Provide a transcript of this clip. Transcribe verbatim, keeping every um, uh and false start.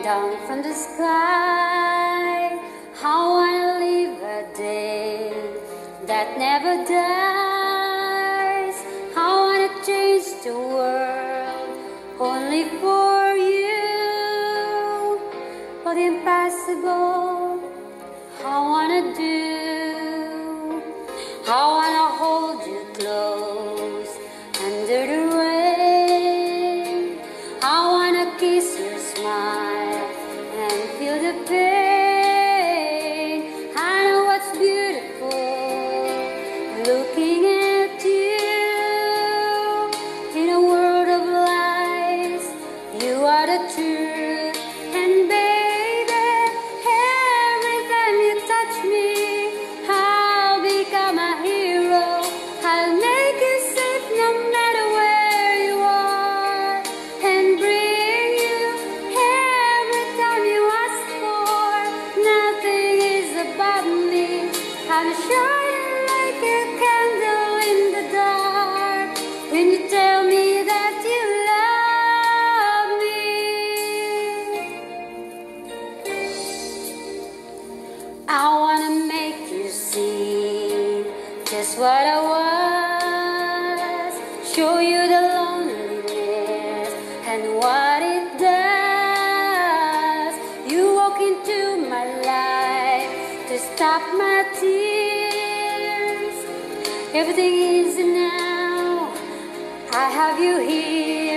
down from the sky. How I live a day that never dies. How I wanna change the world only for you. For the impossible, how I wanna do. How I wanna hold you close under the rain. I wanna kiss your smile and feel the pain. I know what's beautiful looking at you. In a world of lies, you are the truth. And baby, every time you touch me, I'll become a hero. I'll make you safe no matter where you are, and bring you every time you ask for. Nothing is above me. I'm shining like a candle in the dark when you tell me that you love me. I wanna make you see just what I was, show you the loneliness and what it does. You walk into my life to stop my tears. Everything is now, I have you here.